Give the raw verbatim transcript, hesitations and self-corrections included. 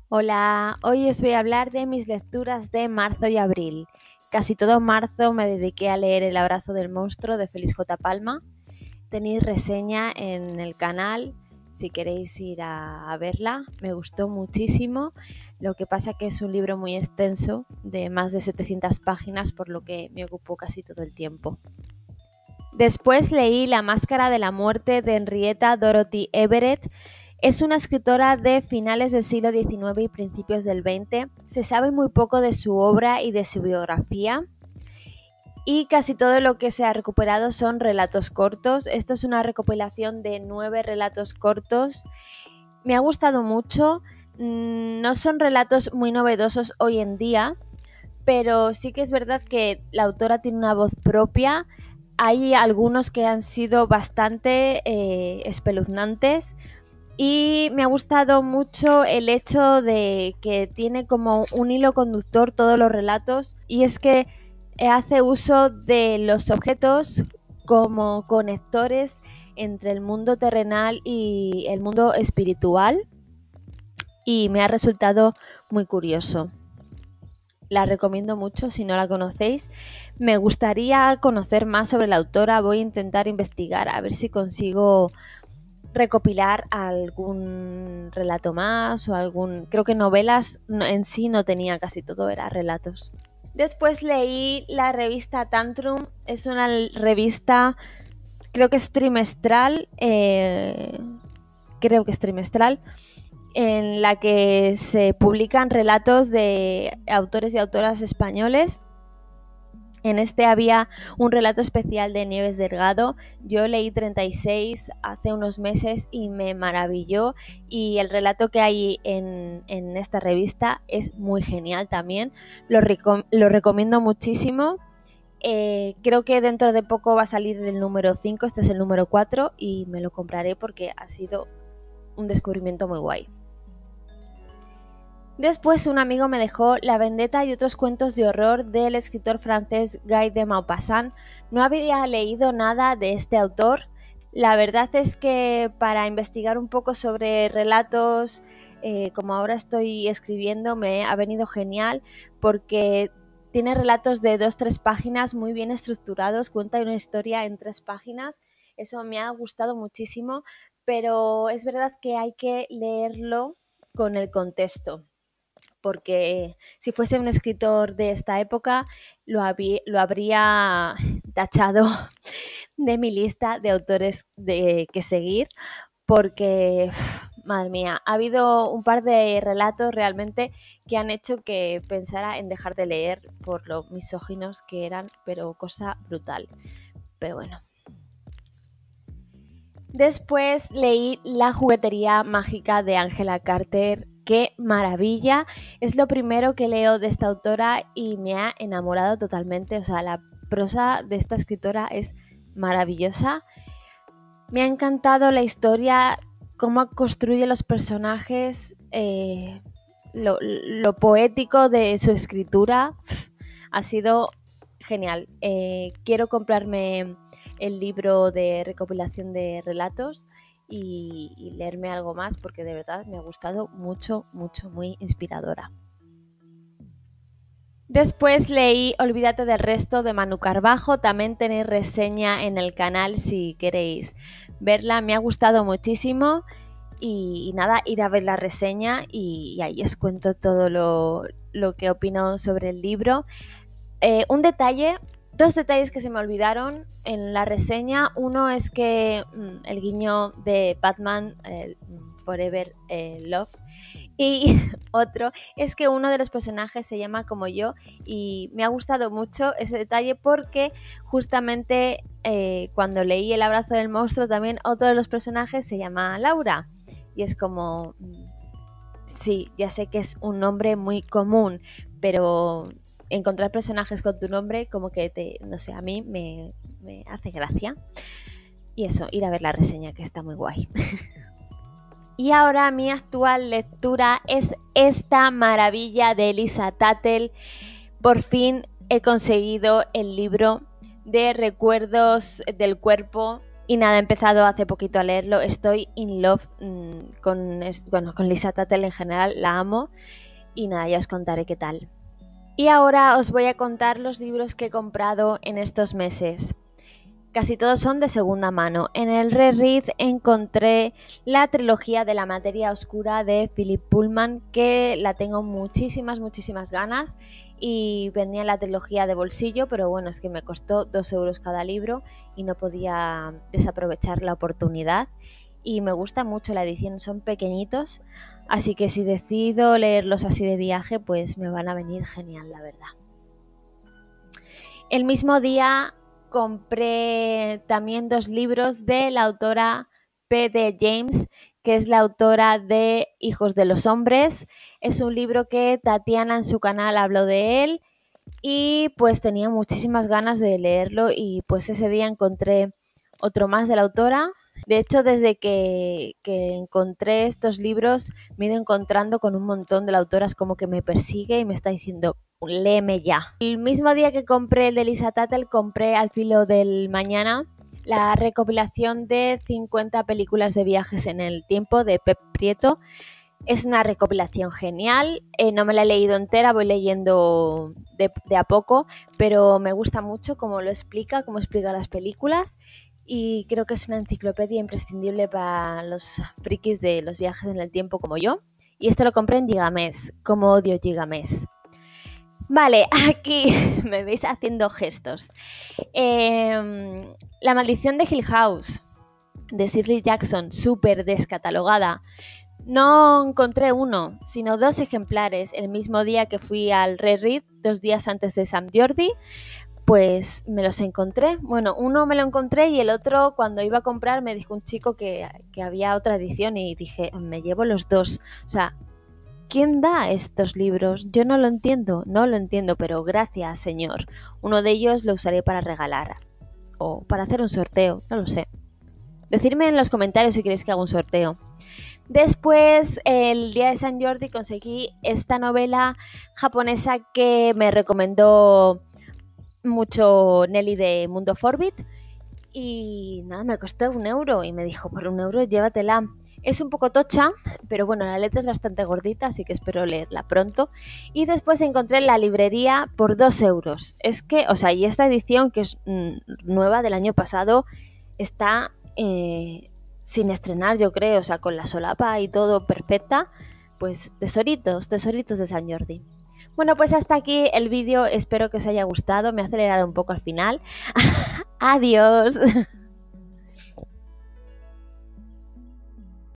Hola, hoy os voy a hablar de mis lecturas de marzo y abril. Casi todo marzo me dediqué a leer El abrazo del monstruo de Félix J. Palma. Tenéis reseña en el canal si queréis ir a, a verla. Me gustó muchísimo, lo que pasa que es un libro muy extenso, de más de setecientas páginas, por lo que me ocupó casi todo el tiempo. Después leí La máscara de la muerte de Henrietta Dorothy Everett. Es una escritora de finales del siglo diecinueve y principios del veinte. Se sabe muy poco de su obra y de su biografía, y casi todo lo que se ha recuperado son relatos cortos. Esto es una recopilación de nueve relatos cortos. Me ha gustado mucho. No son relatos muy novedosos hoy en día, pero sí que es verdad que la autora tiene una voz propia. Hay algunos que han sido bastante eh, espeluznantes. Y me ha gustado mucho el hecho de que tiene como un hilo conductor todos los relatos, y es que hace uso de los objetos como conectores entre el mundo terrenal y el mundo espiritual, y me ha resultado muy curioso. La recomiendo mucho si no la conocéis. Me gustaría conocer más sobre la autora. Voy a intentar investigar a ver si consigo recopilar algún relato más o algún... Creo que novelas en sí no tenía, casi todo era relatos. Después leí la revista Tantrum. Es una revista, creo que es trimestral, eh, creo que es trimestral, en la que se publican relatos de autores y autoras españoles. En este había un relato especial de Nieves Delgado. Yo leí treinta y seis hace unos meses y me maravilló, y el relato que hay en, en esta revista es muy genial también. Lo, recom- lo recomiendo muchísimo. Eh, creo que dentro de poco va a salir el número cinco, este es el número cuatro, y me lo compraré porque ha sido un descubrimiento muy guay. Después un amigo me dejó La vendetta y otros cuentos de horror del escritor francés Guy de Maupassant. No había leído nada de este autor. La verdad es que para investigar un poco sobre relatos, eh, como ahora estoy escribiendo, me ha venido genial porque tiene relatos de dos, tres páginas muy bien estructurados, cuenta una historia en tres páginas. Eso me ha gustado muchísimo, pero es verdad que hay que leerlo con el contexto, porque si fuese un escritor de esta época lo, habí, lo habría tachado de mi lista de autores de, que seguir, porque, madre mía, ha habido un par de relatos realmente que han hecho que pensara en dejar de leer por lo misóginos que eran, pero cosa brutal. Pero bueno. Después leí La juguetería mágica de Angela Carter. ¡Qué maravilla! Es lo primero que leo de esta autora y me ha enamorado totalmente. O sea, la prosa de esta escritora es maravillosa. Me ha encantado la historia, cómo construye los personajes, eh, lo, lo poético de su escritura. Ha sido genial. Eh, quiero comprarme el libro de recopilación de relatos y, y leerme algo más, porque de verdad me ha gustado mucho, mucho, muy inspiradora. Después leí Olvídate del resto de Manu Carbajo. También tenéis reseña en el canal si queréis verla. Me ha gustado muchísimo y, y nada, ir a ver la reseña y, y ahí os cuento todo lo, lo que opino sobre el libro. Eh, un detalle, dos detalles que se me olvidaron en la reseña. Uno es que mmm, el guiño de Batman, eh, Forever eh, Love, y otro es que uno de los personajes se llama como yo, y me ha gustado mucho ese detalle porque justamente eh, cuando leí El abrazo del monstruo también otro de los personajes se llama Laura, y es como, sí, ya sé que es un nombre muy común, pero encontrar personajes con tu nombre como que te, no sé, a mí me, me hace gracia. Y eso, ir a ver la reseña, que está muy guay. Y ahora mi actual lectura es esta maravilla de Elisa Tuttle. Por fin he conseguido el libro de Recuerdos del cuerpo Y nada, he empezado hace poquito a leerlo. Estoy in love mmm, con, bueno, con Lisa Tuttle en general, la amo. Y nada, ya os contaré qué tal. Y ahora os voy a contar los libros que he comprado en estos meses. Casi todos son de segunda mano. En el Reread encontré la trilogía de La materia oscura de Philip Pullman, que la tengo muchísimas, muchísimas ganas, y venía la trilogía de bolsillo, pero bueno, es que me costó dos euros cada libro y no podía desaprovechar la oportunidad. Y me gusta mucho la edición, son pequeñitos, así que si decido leerlos así de viaje, pues me van a venir genial, la verdad. El mismo día compré también dos libros de la autora P D James, que es la autora de Hijos de los Hombres. Es un libro que Tatiana en su canal habló de él y pues tenía muchísimas ganas de leerlo, y pues ese día encontré otro más de la autora. De hecho, desde que, que encontré estos libros me he ido encontrando con un montón de la autora, es como que me persigue y me está diciendo léeme ya. El mismo día que compré el de Lisa Tuttle, compré Al filo del mañana, la recopilación de cincuenta películas de viajes en el tiempo de Pep Prieto. Es una recopilación genial, eh, no me la he leído entera, voy leyendo de, de a poco, pero me gusta mucho cómo lo explica, cómo explica las películas, y creo que es una enciclopedia imprescindible para los frikis de los viajes en el tiempo como yo. Y esto lo compré en Gigamés, como odio Gigamés. Vale, aquí me veis haciendo gestos. Eh, La maldición de Hill House, de Shirley Jackson, súper descatalogada. No encontré uno, sino dos ejemplares el mismo día que fui al Reread, dos días antes de Sant Jordi, pues me los encontré. Bueno, uno me lo encontré y el otro, cuando iba a comprar, me dijo un chico que, que había otra edición y dije, me llevo los dos. O sea, ¿quién da estos libros? Yo no lo entiendo, no lo entiendo, pero gracias, señor. Uno de ellos lo usaré para regalar o para hacer un sorteo, no lo sé. Decidme en los comentarios si queréis que haga un sorteo. Después, el día de Sant Jordi, conseguí esta novela japonesa que me recomendó mucho Nelly de Mundo Forbit. Y nada, me costó un euro y me dijo, por un euro llévatela. Es un poco tocha, pero bueno, la letra es bastante gordita, así que espero leerla pronto. Y después encontré en la librería por dos euros. Es que, o sea, y esta edición, que es mmm, nueva del año pasado, está eh, sin estrenar, yo creo, o sea, con la solapa y todo perfecta. Pues tesoritos, tesoritos de Sant Jordi. Bueno, pues hasta aquí el vídeo, espero que os haya gustado, me ha acelerado un poco al final. Adiós.